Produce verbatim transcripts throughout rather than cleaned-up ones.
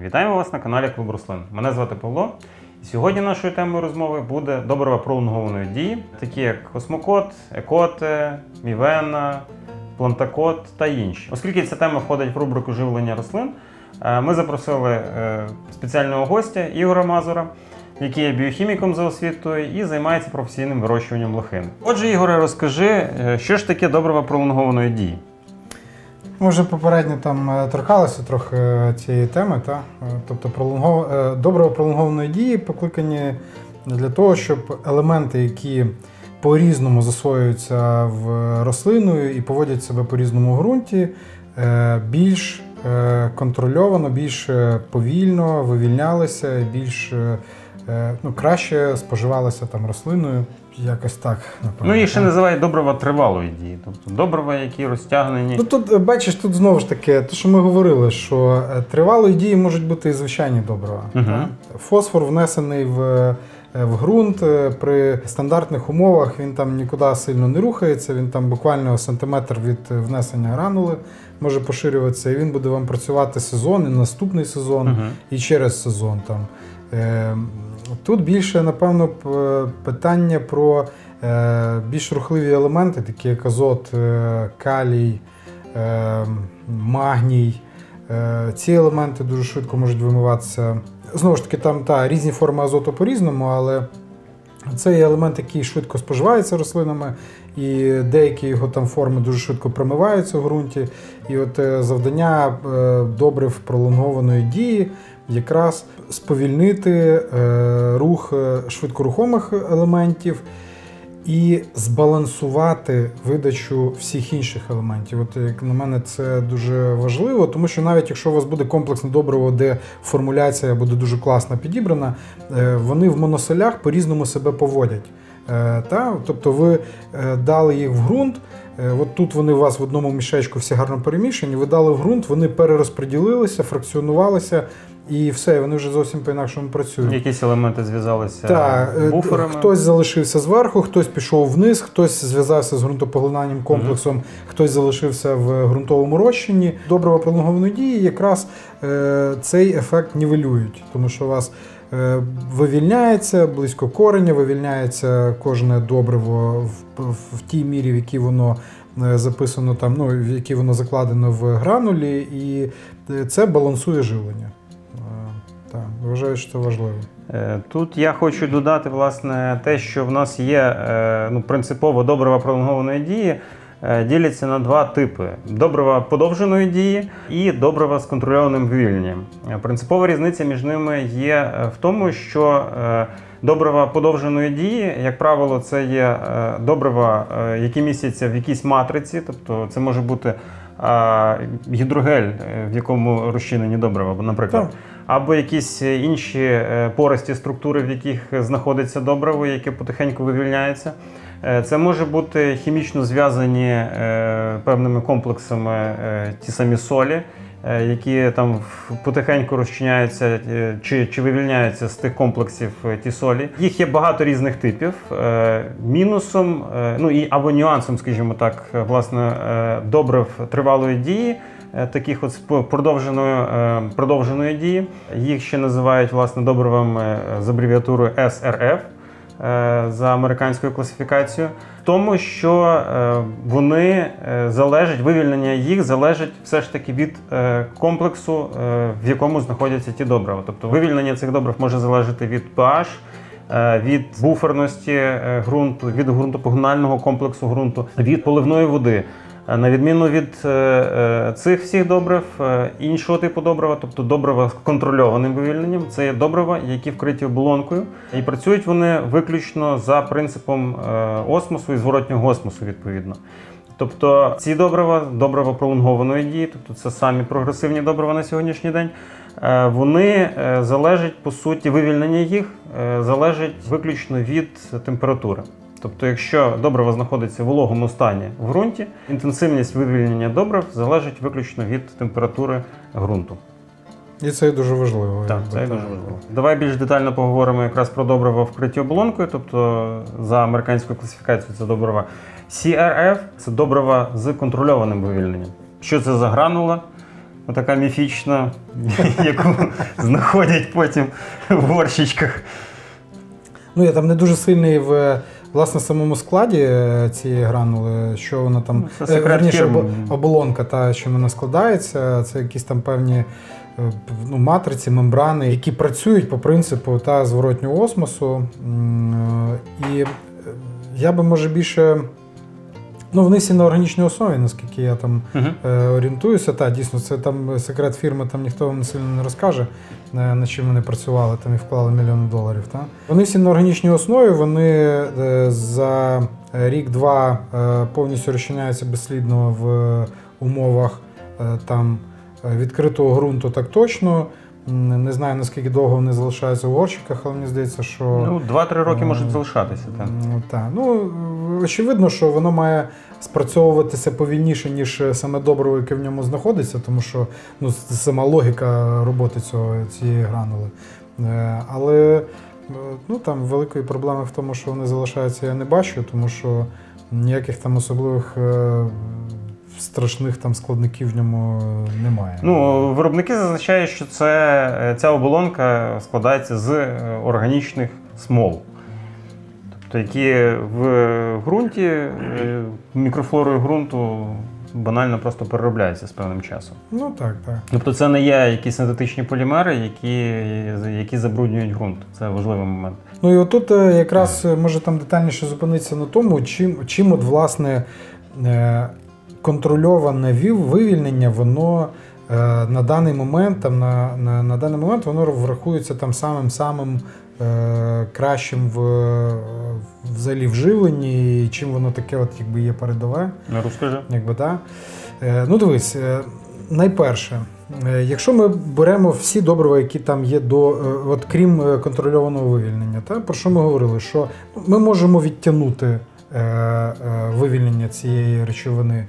Вітаємо вас на каналі Клуб Рослин. Мене звати Павло. І сьогодні нашою темою розмови буде добрива пролонгованої дії, такі як Осмокот, Екоте, Мівена, Плантакот та інші. Оскільки ця тема входить в рубрику живлення рослин, ми запросили спеціального гостя Ігоря Мазура, який є біохіміком за освітою і займається професійним вирощуванням лохини. Отже, Ігоре, розкажи, що ж таке добрива пролонгованої дії? Ми вже попередньо там торкалися трохи цієї теми, та? Тобто пролонгов... добрива пролонгованої дії покликані для того, щоб елементи, які по-різному засвоюються в рослиною і поводять себе по-різному в ґрунті, більш контрольовано, більш повільно вивільнялися, більш ну, краще споживалися там рослиною. Якось так, напевно. Ну і ще називають добрива тривалої дії, тобто добрива, які розтягнені. Ну тут, бачиш, тут знову ж таки, те, що ми говорили, що тривалої дії можуть бути і звичайні добрива. Угу. Фосфор внесений в, в ґрунт при стандартних умовах, він там нікуди сильно не рухається, він там буквально сантиметр від внесення гранули може поширюватися, і він буде вам працювати сезон, і наступний сезон, угу. і через сезон там. Тут більше, напевно, питання про більш рухливі елементи, такі як азот, калій, магній. Ці елементи дуже швидко можуть вимиватися. Знову ж таки, там та, різні форми азоту по-різному, але це є елемент, який швидко споживається рослинами, і деякі його там форми дуже швидко промиваються в ґрунті. І от завдання добрив пролонгованої дії якраз сповільнити е, рух швидкорухомих елементів і збалансувати видачу всіх інших елементів. От, як на мене, це дуже важливо, тому що навіть якщо у вас буде комплексне добриво, де формуляція буде дуже класно підібрана, е, вони в моносолях по-різному себе поводять. Е, та? Тобто ви е, дали їх в ґрунт, е, от тут вони у вас в одному мішечку всі гарно перемішані, ви дали в ґрунт, вони перерозподілилися, фракціонувалися, і все, вони вже зовсім по-інакшому працюють. Якісь елементи зв'язалися так, буферами? Хтось залишився зверху, хтось пішов вниз, хтось зв'язався з ґрунтопоглинальним комплексом, угу. хтось залишився в ґрунтовому розчині. Добрива пролонгованої дії якраз е, цей ефект нівелюють, тому що у вас е, вивільняється близько кореня, вивільняється кожне добриво в, в, в тій мірі, в якій воно записано там, ну, в якій воно закладено в гранулі, і це балансує живлення. Так, вважаю, що це важливо. Тут я хочу додати, власне, те, що в нас є ну, принципово добрива пролонгованої дії, діляться на два типи. Добрива подовженої дії і добрива з контрольованим вивільненням. Принципова різниця між ними є в тому, що добрива подовженої дії, як правило, це є добрива, які містяться в якійсь матриці, тобто це може бути гідрогель, в якому розчинені добрива, наприклад. Так. Або якісь інші пористі структури, в яких знаходиться добриво, яке потихеньку вивільняється. Це може бути хімічно зв'язані певними комплексами ті самі солі, які там потихеньку розчиняються чи, чи вивільняються з тих комплексів ті солі. Їх є багато різних типів. Мінусом, ну і або нюансом, скажімо так, власне, добрив тривалої дії, таких от продовженої, продовженої дії. Їх ще називають, власне, добривами з абревіатурою ес ер еф за американською класифікацією. Тому що вони залежать, вивільнення їх залежить все ж таки від комплексу, в якому знаходяться ті добрива. Тобто вивільнення цих добрив може залежати від pH, від буферності ґрунту, від ґрунтопоглинального комплексу ґрунту, від поливної води. На відміну від цих всіх добрив, іншого типу добрива, тобто добрива з контрольованим вивільненням, це є добрива, які вкриті оболонкою, і працюють вони виключно за принципом осмосу і зворотнього осмосу, відповідно. Тобто ці добрива, добрива пролонгованої дії, тобто це самі прогресивні добрива на сьогоднішній день, вони залежать, по суті, вивільнення їх залежить виключно від температури. Тобто, якщо добриво знаходиться в вологому стані в ґрунті, інтенсивність вивільнення добрив залежить виключно від температури ґрунту. І це дуже важливо. Так, це дуже важливо. Давай більш детально поговоримо якраз про добрива вкриті оболонкою, тобто за американською класифікацією це добрива сі ар еф, це добрива з контрольованим вивільненням. Що це за гранула? отака міфічна, яку знаходять потім в горщичках. Ну, я там не дуже сильний в, власне, самому складі цієї гранули, що вона там, ну, це верніше, оболонка, та, що вона складається, це якісь там певні ну, матриці, мембрани, які працюють по принципу та зворотнього осмосу. І я би, може, більше... Ну, вони всі на органічній основі, наскільки я там uh-huh. е, орієнтуюся. Та, дійсно, це там секрет фірми, там ніхто вам сильно не розкаже, е, над чим вони працювали, там і вклали мільйони доларів. Та. Вони всі на органічній основі, вони е, за рік-два е, повністю розчиняються безслідно в умовах е, там, відкритого ґрунту, так точно. Не знаю, наскільки довго вони залишаються в горщиках, але мені здається, що... Ну, два-три роки можуть залишатися. Так. Так. Ну, очевидно, що воно має спрацьовуватися повільніше, ніж саме добриво, яке в ньому знаходиться, тому що ну, сама логіка роботи цього, цієї гранули. Але ну, там великої проблеми в тому, що вони залишаються, я не бачу, тому що ніяких там особливих страшних там складників в ньому немає. Ну, виробники зазначають, що це, ця оболонка складається з органічних смол, тобто які в ґрунті, мікрофлорою ґрунту банально просто переробляються з певним часом. Ну так, так. Тобто це не є якісь синтетичні полімери, які, які забруднюють ґрунт. Це важливий момент. Ну і отут якраз може там детальніше зупинитися на тому, чим, чим от, власне, контрольоване вивільнення, воно е, на даний момент, там, на, на, на даний момент воно врахується там самим-самим е, кращим в, взагалі вживленні, і чим воно таке от, якби, є передове. Ну, розкажи. Якби, да. е, ну, дивись, е, найперше, е, якщо ми беремо всі добрива, які там є, до, е, от, крім контрольованого вивільнення, та, про що ми говорили, що ми можемо відтягнути вивільнення цієї речовини,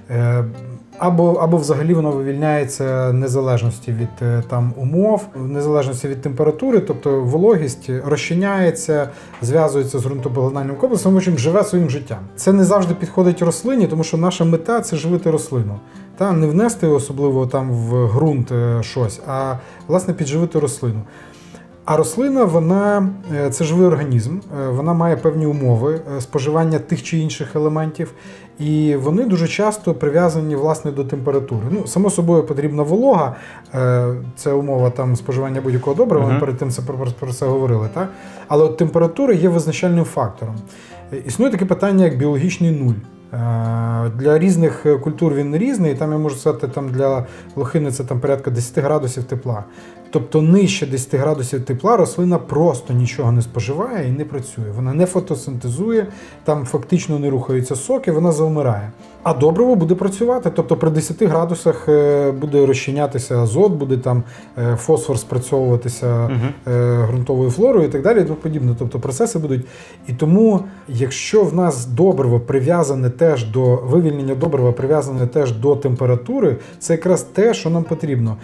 або, або взагалі воно вивільняється в незалежності від там, умов, в незалежності від температури, тобто вологість розчиняється, зв'язується з ґрунтопоглинальним комплексом, в общем, живе своїм життям. Це не завжди підходить рослині, тому що наша мета – це живити рослину. Та, не внести особливо там в ґрунт щось, а власне підживити рослину. А рослина, вона, це живий організм, вона має певні умови споживання тих чи інших елементів, і вони дуже часто прив'язані, власне, до температури. Ну, само собою потрібна волога, це умова там споживання будь-якого добрива, ми uh-huh. перед тим це, про, про це говорили, так? Але от температура є визначальним фактором. Існує таке питання, як біологічний нуль. Для різних культур він різний, там я можу сказати, там для лохини це там порядка десять градусів тепла. Тобто нижче десять градусів тепла рослина просто нічого не споживає і не працює. Вона не фотосинтезує, там фактично не рухаються соки, вона завмирає. А добриво буде працювати, тобто при десяти градусах буде розчинятися азот, буде там фосфор спрацьовуватися uh-huh. ґрунтовою флорою і так далі, і тому подібне. Тобто процеси будуть. І тому, якщо в нас добриво прив'язане теж до вивільнення добрива, прив'язане теж до температури, це якраз те, що нам потрібно.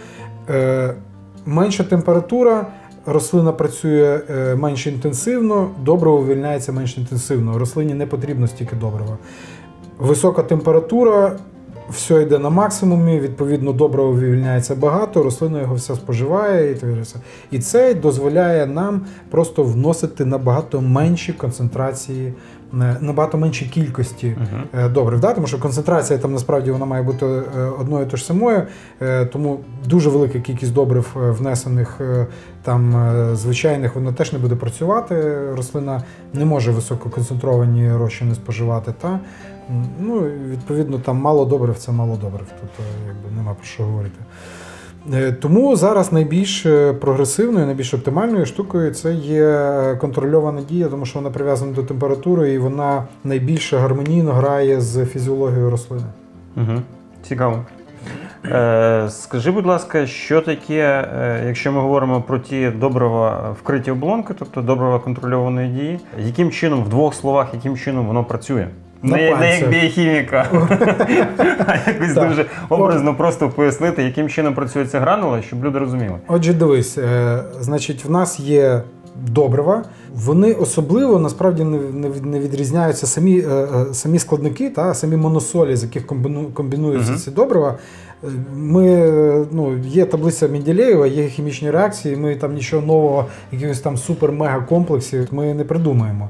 Менша температура, рослина працює менш інтенсивно, добриво вивільняється менш інтенсивно. Рослині не потрібно стільки добрива. Висока температура, все йде на максимумі, відповідно добриво вивільняється багато, рослина його все споживає і так далі. І це дозволяє нам просто вносити набагато менші концентрації, набагато менші кількості uh-huh. добрив, да? Тому що концентрація там насправді вона має бути одною і тож самою, тому дуже велика кількість добрив внесених там звичайних, вона теж не буде працювати, рослина не може висококонцентровані розчини споживати, та? Ну, відповідно, там мало добрив, це мало добрив, тут якби нема про що говорити. Тому зараз найбільш прогресивною, найбільш оптимальною штукою це є контрольована дія, тому що вона прив'язана до температури і вона найбільше гармонійно грає з фізіологією рослини. Угу. Цікаво. Е, скажи, будь ласка, що таке, е, якщо ми говоримо про ті добрива вкриті оболонки, тобто добрива контрольованої дії, яким чином, в двох словах, яким чином воно працює? Не, не як біохіміка, а якось дуже образно просто пояснити, яким чином працює ця гранула, щоб люди розуміли. Отже, дивись, е, значить, в нас є добрива, вони особливо, насправді, не, не, не відрізняються самі, е, самі складники, та, самі моносолі, з яких комбіну, комбінуються uh-huh. ці добрива, ми, ну, є таблиця Менделєєва, є хімічні реакції, ми там нічого нового, якихось там супер-мега-комплексів ми не придумаємо.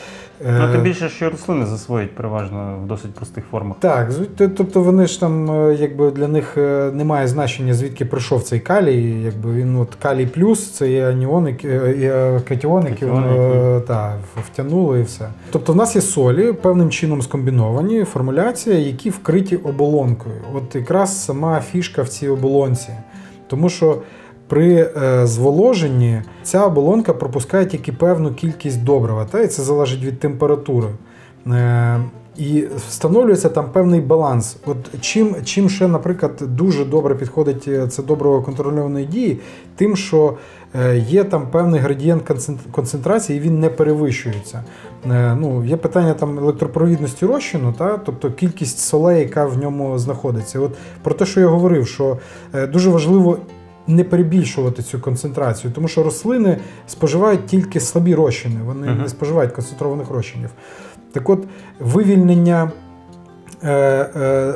Ну, тим більше, що рослини засвоюють переважно в досить простих формах. Так, тобто вони ж там, якби для них немає значення, звідки прийшов цей калій, якби він от калій плюс, це є аніони, катіони, які воно та, втягнуло і все. Тобто в нас є солі, певним чином скомбіновані, формуляції, які вкриті оболонкою. От якраз сама фішка в цій оболонці. Тому що при е, зволоженні ця оболонка пропускає тільки певну кількість добрива, та, і це залежить від температури. Е, і встановлюється там певний баланс. От чим, чим ще, наприклад, дуже добре підходить це добриво контрольованої дії, тим, що е, є там певний градієнт концентрації, і він не перевищується. Е, ну, є питання там електропровідності розчину, та, тобто кількість солей, яка в ньому знаходиться. От про те, що я говорив, що е, дуже важливо не перебільшувати цю концентрацію, тому що рослини споживають тільки слабі розчини, вони uh-huh. не споживають концентрованих розчинів. Так от, вивільнення, е, е,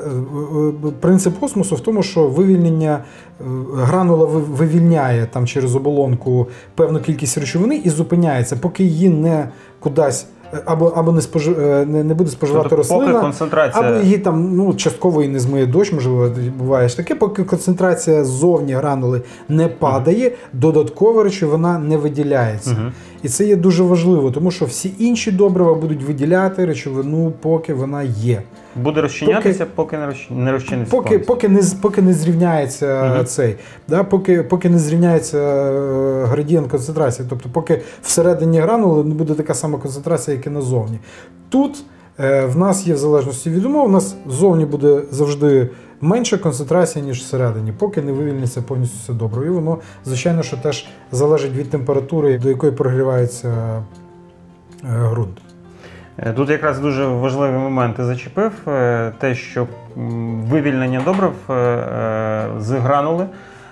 принцип осмосу в тому, що вивільнення, гранула вивільняє там через оболонку певну кількість речовини і зупиняється, поки її не кудись Або, або не, спожи, не, не буде споживати тобто, рослина, концентрація... або її там ну, частково і не змиє дощ, можливо, буває ж таке, поки концентрація ззовні гранули не падає, uh-huh. додаткова речовина не виділяється. Uh-huh. І це є дуже важливо, тому що всі інші добрива будуть виділяти речовину, поки вона є. Буде розчинятися, поки, поки не розчиниться. Поки, поки, не, поки не зрівняється uh-huh. цей, да, поки, поки не зрівняється градієнт концентрації, тобто поки всередині гранули не буде така сама концентрація, як і назовні. Тут е, в нас є, в залежності від умов, у нас ззовні буде завжди менша концентрація, ніж всередині, поки не вивільниться повністю все добре. І воно, звичайно, що теж залежить від температури, до якої прогрівається е, ґрунт. Тут якраз дуже важливі моменти зачепив. Те, що вивільнення добрив з гранули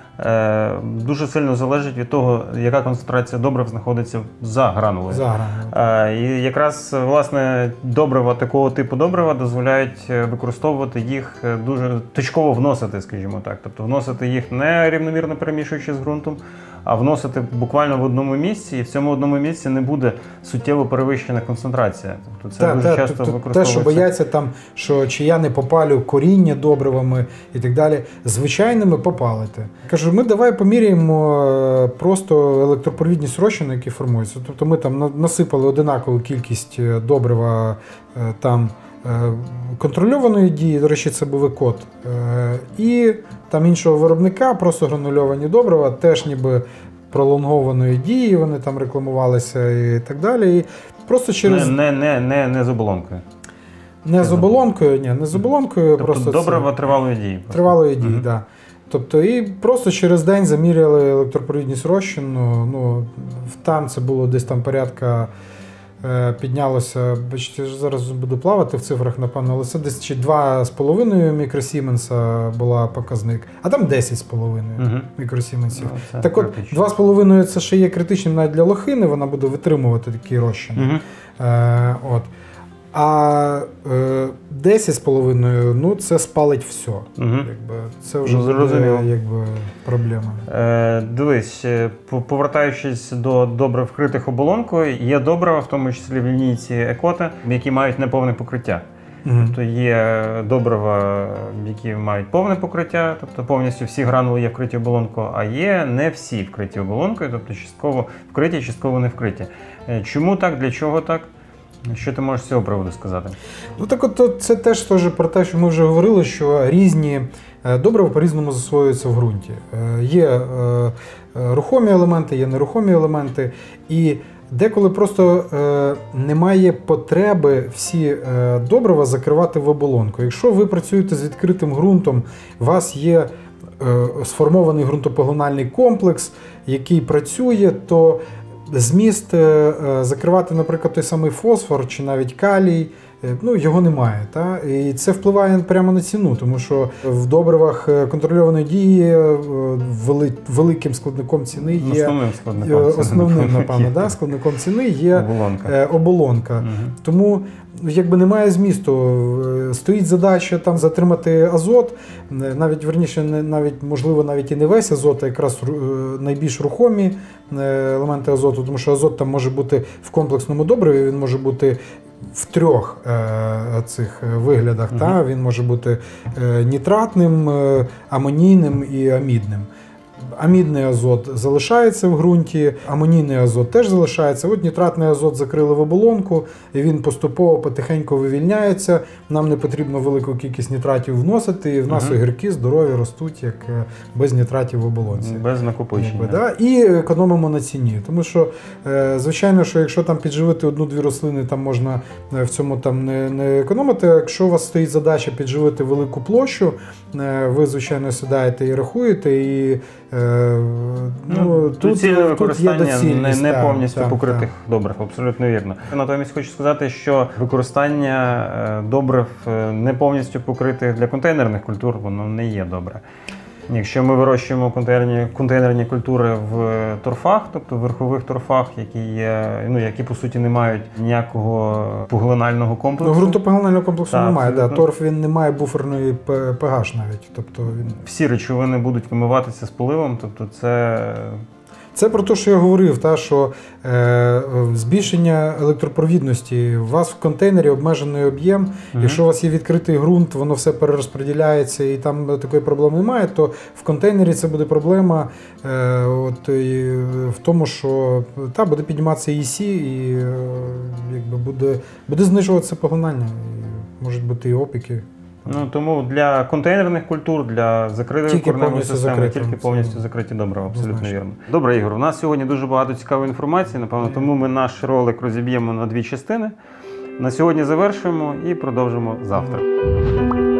дуже сильно залежить від того, яка концентрація добрив знаходиться за гранулою. За гранулою. І якраз, власне, добрива такого типу добрива дозволяють використовувати їх дуже точково вносити, скажімо так. Тобто вносити їх не рівномірно перемішуючи з ґрунтом, а вносити буквально в одному місці, і в цьому одному місці не буде суттєво перевищена концентрація. Тобто це та, дуже та, часто те, використовується. Те, що бояться, там, що чи я не попалю коріння добривами і так далі, звичайними попалити. Кажу, ми давай поміряємо просто електропровідність розчину, який формується. Тобто ми там насипали одинакову кількість добрива там контрольованої дії, до речі, це був код, і там іншого виробника, просто гранульовані добрива, теж ніби пролонгованої дії, вони там рекламувалися і так далі. І просто через... Не, не, не, не з оболонкою. Не з оболонкою, ні, не з оболонкою. Тобто просто добрива тривалої дії. Просто. Тривалої дії, так. Mm-hmm. Да. Тобто і просто через день заміряли електропровідність розчину, ну, там це було десь там порядка, піднялося, бачите, зараз буду плавати в цифрах, напевно, але це десь два з половиною мікросіменса була показник, а там десять з половиною uh-huh. мікросіменсів. Ну, так от, два з половиною це ще є критичним навіть для лохини, вона буде витримувати такий розчин. Uh-huh. Е, от. А е, десять з половиною, ну, це спалить все. Угу. Якби, це вже ну, буде, якби, проблема. Е, дивись, повертаючись до добрив вкритих оболонкою, є добрива, в тому числі в лінійці Екота, які мають неповне покриття. Угу. Тобто є добрива, які мають повне покриття, тобто повністю всі гранули є вкриті оболонкою, а є не всі вкриті оболонкою, тобто частково вкриті, частково не вкриті. Чому так, для чого так? Що ти можеш з цього приводу сказати? Ну так от це теж, теж про те, що ми вже говорили, що різні добрива по-різному засвоюються в ґрунті. Є рухомі елементи, є нерухомі елементи, і деколи просто немає потреби всі добрива закривати в оболонку. Якщо ви працюєте з відкритим ґрунтом, у вас є сформований ґрунтопоглинальний комплекс, який працює, то зміст закривати, наприклад, той самий фосфор чи навіть калій ну, його немає. Та? І це впливає прямо на ціну, тому що в добривах контрольованої дії вели, великим складником ціни є основним складником, основним, напевно, да, складником ціни є оболонка. оболонка. Угу. Тому якби немає змісту. Стоїть задача там затримати азот, навіть верніше, навіть можливо навіть і не весь азот, а якраз найбільш рухомі елементи азоту, тому що азот там може бути в комплексному добриві, він може бути в трьох е, цих виглядах. Uh-huh. Та? Він може бути е, нітратним, е, амонійним і амідним. Амідний азот залишається в ґрунті, амонійний азот теж залишається. От нітратний азот закрили в оболонку, і він поступово, потихеньку вивільняється. Нам не потрібно велику кількість нітратів вносити, і в нас uh-huh. огірки здорові ростуть, як без нітратів в оболонці. Без накопичення. Якби, да? І економимо на ціні. Тому що, звичайно, що якщо там підживити одну-дві рослини, там можна в цьому там не, не економити. Якщо у вас стоїть задача підживити велику площу, ви, звичайно, сідаєте і рахуєте, і Ну, ну, тут, тут цільне використання не, не так, повністю так, покритих так. добрив, абсолютно вірно. Натомість хочу сказати, що використання добрив не повністю покритих для контейнерних культур, воно не є добре. Якщо ми вирощуємо контейнерні, контейнерні культури в торфах, тобто в верхових торфах, які є, ну, які по суті не мають ніякого поглинального комплексу. Ну, ґрунтопоглинального комплексу так, немає, да. ну, торф він не має буферної pH навіть. Тобто він... Всі речовини будуть вимиватися з поливом, тобто це... Це про те, що я говорив, та, що е, збільшення електропровідності. У вас в контейнері обмежений об'єм. Uh-huh. Якщо у вас є відкритий ґрунт, воно все перерозподіляється і там такої проблеми немає, то в контейнері це буде проблема е, от, і, в тому, що та, буде підніматися і сі, і е, якби буде, буде знижуватися поглинання. І можуть бути і опіки. Ну, тому для контейнерних культур, для закритої кореневої системи тільки повністю закриті добрива, абсолютно Значно. вірно. Добре, Ігор, у нас сьогодні дуже багато цікавої інформації, напевно, тому ми наш ролик розіб'ємо на дві частини. На сьогодні завершуємо і продовжимо завтра.